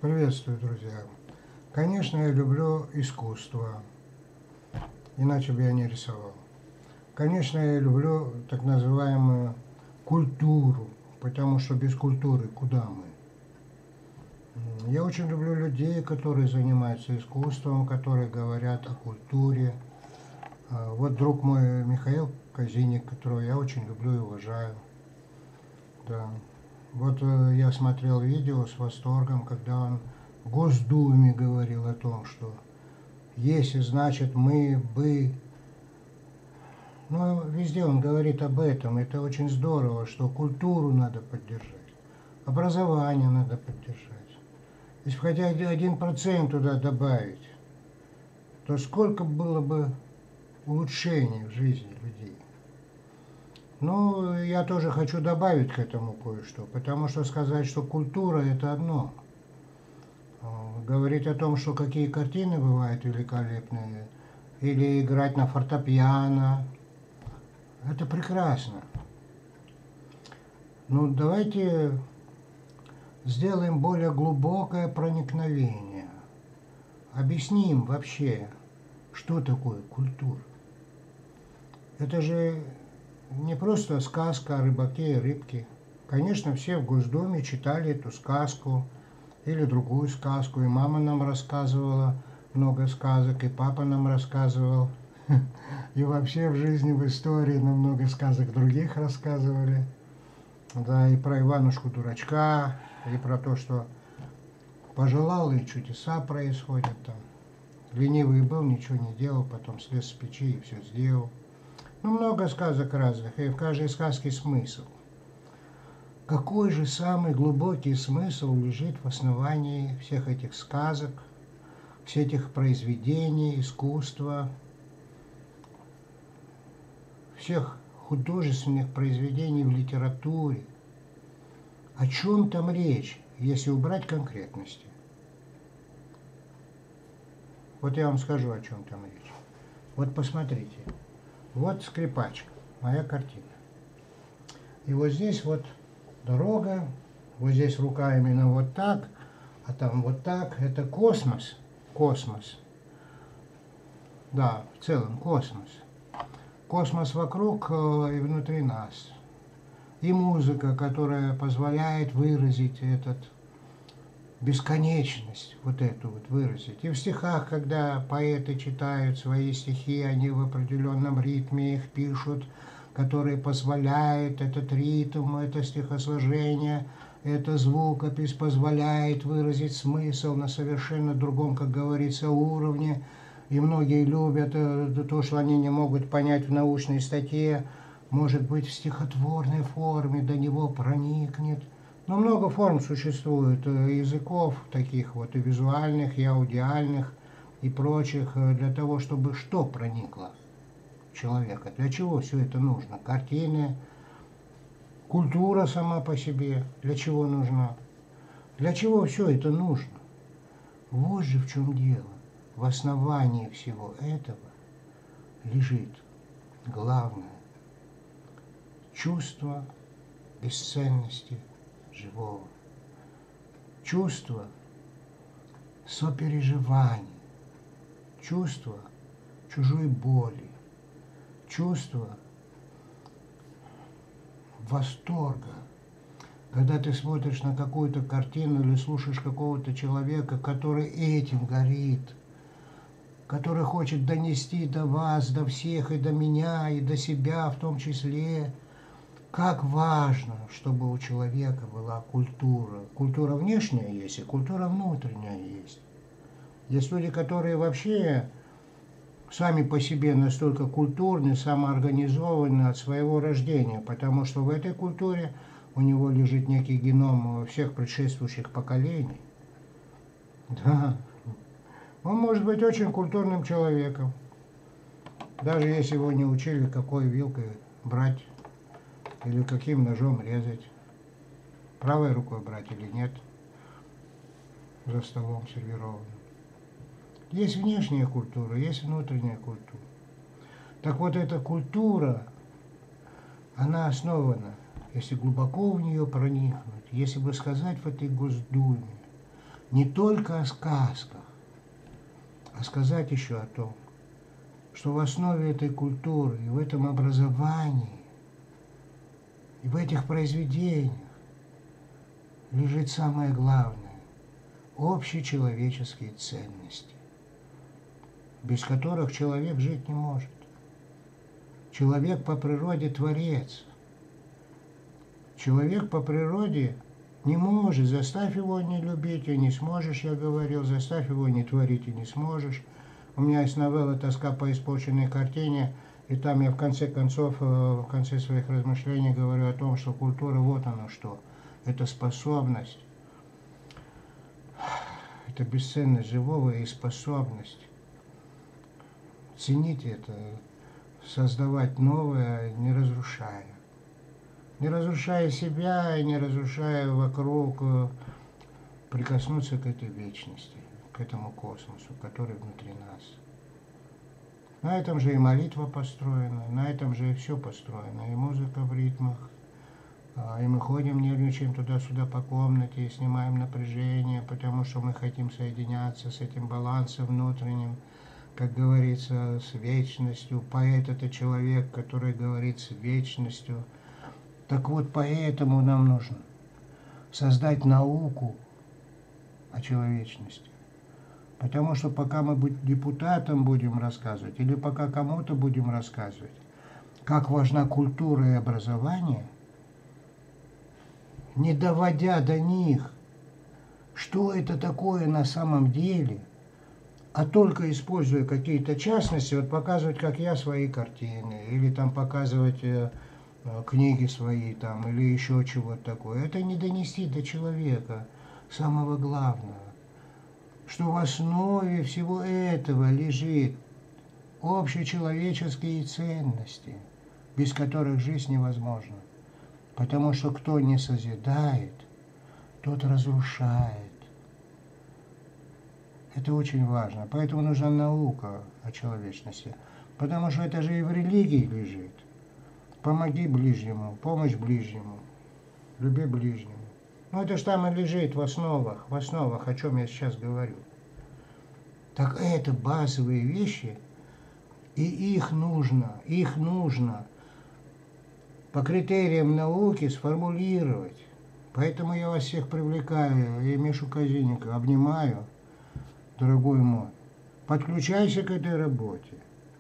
Приветствую, друзья. Конечно, я люблю искусство, иначе бы я не рисовал. Конечно, я люблю так называемую культуру, потому что без культуры куда мы? Я очень люблю людей, которые занимаются искусством, которые говорят о культуре. Вот друг мой Михаил Казиник, которого я очень люблю и уважаю. Да. Вот я смотрел видео с восторгом, когда он в Госдуме говорил о том, что если, значит, мы бы... Ну, везде он говорит об этом. Это очень здорово, что культуру надо поддержать, образование надо поддержать. Если хотя 1% туда добавить, то сколько было бы улучшений в жизни людей. Ну, я тоже хочу добавить к этому кое-что, потому что сказать, что культура – это одно. Говорить о том, что какие картины бывают великолепные, или играть на фортепиано – это прекрасно. Ну, давайте сделаем более глубокое проникновение. Объясним вообще, что такое культура. Это же не просто сказка о рыбаке и рыбке. Конечно, все в Госдуме читали эту сказку или другую сказку, и мама нам рассказывала много сказок, и папа нам рассказывал. И вообще в жизни, в истории нам много сказок других рассказывали. Да, и про Иванушку-дурачка, и про то, что пожелал, и чудеса происходят там. Ленивый был, ничего не делал, потом слез с печи и все сделал. Ну, много сказок разных, и в каждой сказке смысл. Какой же самый глубокий смысл лежит в основании всех этих сказок, всех этих произведений, искусства, всех художественных произведений в литературе? О чем там речь, если убрать конкретности? Вот я вам скажу, о чем там речь. Вот посмотрите. Вот скрипачка, моя картина. И вот здесь вот дорога, вот здесь рука именно вот так, а там вот так. Это космос. Космос. Да, в целом космос. Космос вокруг и внутри нас. И музыка, которая позволяет выразить этот бесконечность, вот эту вот выразить. И в стихах, когда поэты читают свои стихи, они в определенном ритме их пишут, который позволяет этот ритм, это стихосложение, это звукопись позволяет выразить смысл на совершенно другом, как говорится, уровне. И многие любят то, что они не могут понять в научной статье, может быть, в стихотворной форме до него проникнет. Но много форм существует, языков таких вот, и визуальных, и аудиальных, и прочих, для того, чтобы что проникло в человека. Для чего все это нужно? Картины, культура сама по себе, для чего нужна? Для чего все это нужно? Вот же в чем дело. В основании всего этого лежит главное чувство бесценности живого, чувство сопереживания, чувство чужой боли, чувство восторга. Когда ты смотришь на какую-то картину или слушаешь какого-то человека, который этим горит, который хочет донести до вас, до всех, и до меня, и до себя в том числе, как важно, чтобы у человека была культура. Культура внешняя есть, и культура внутренняя есть. Есть люди, которые вообще сами по себе настолько культурны, самоорганизованы от своего рождения, потому что в этой культуре у него лежит некий геном всех предшествующих поколений. Да. Он может быть очень культурным человеком, даже если его не учили, какой вилкой брать или каким ножом резать, правой рукой брать или нет, за столом сервированным. Есть внешняя культура, есть внутренняя культура. Так вот, эта культура, она основана, если глубоко в нее проникнуть, если бы сказать в этой Госдуме, не только о сказках, а сказать еще о том, что в основе этой культуры и в этом образовании, и в этих произведениях лежит самое главное – общечеловеческие ценности, без которых человек жить не может. Человек по природе творец. Человек по природе не может, заставь его не любить и не сможешь, я говорил, заставь его не творить и не сможешь. У меня есть новелла «Тоска по испорченной картине», и там я в конце концов, в конце своих размышлений говорю о том, что культура вот оно что. Это способность, это бесценность живого и способность ценить это, создавать новое, не разрушая. Не разрушая себя и не разрушая вокруг, прикоснуться к этой вечности, к этому космосу, который внутри нас. На этом же и молитва построена, на этом же и все построено, и музыка в ритмах, и мы ходим, нервничаем туда-сюда по комнате, и снимаем напряжение, потому что мы хотим соединяться с этим балансом внутренним, как говорится, с вечностью. Поэт – это человек, который говорит с вечностью. Так вот, поэтому нам нужно создать науку о человечности. Потому что пока мы депутатам будем рассказывать, или пока кому-то будем рассказывать, как важна культура и образование, не доводя до них, что это такое на самом деле, а только используя какие-то частности, вот показывать, как я, свои картины, или там показывать книги свои там, или еще чего-то такое. Это не донести до человека самого главного, что в основе всего этого лежит общечеловеческие ценности, без которых жизнь невозможна. Потому что кто не созидает, тот разрушает. Это очень важно. Поэтому нужна наука о человечности. Потому что это же и в религии лежит. Помоги ближнему, помощь ближнему, люби ближнему. Ну это же там и лежит в основах, о чем я сейчас говорю. Так это базовые вещи, и их нужно по критериям науки сформулировать. Поэтому я вас всех привлекаю, и Мишу Казиненко обнимаю, дорогой мой. Подключайся к этой работе.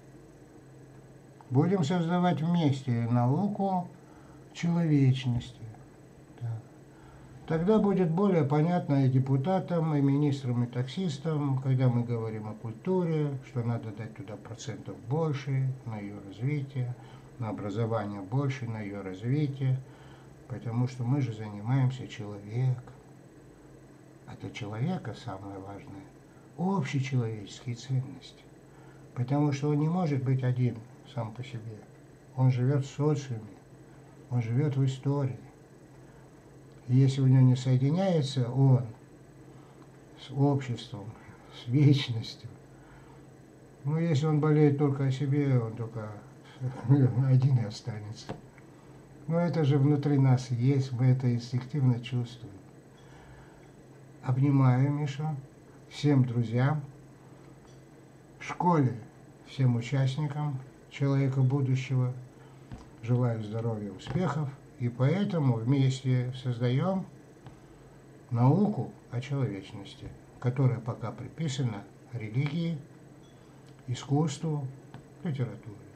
Будем создавать вместе науку человечности. Да. Тогда будет более понятно и депутатам, и министрам, и таксистам, когда мы говорим о культуре, что надо дать туда процентов больше на ее развитие, на образование больше, на ее развитие, потому что мы же занимаемся человеком. А для человека самое важное – общечеловеческие ценности, потому что он не может быть один сам по себе. Он живет в социуме, он живет в истории. И если у него не соединяется он с обществом, с вечностью, ну, если он болеет только о себе, он только один и останется. Но это же внутри нас есть, мы это инстинктивно чувствуем. Обнимаю, Миша, всем друзьям, в школе, всем участникам человека будущего. Желаю здоровья, успехов. И поэтому вместе создаем науку о человечности, которая пока приписана религии, искусству, литературе.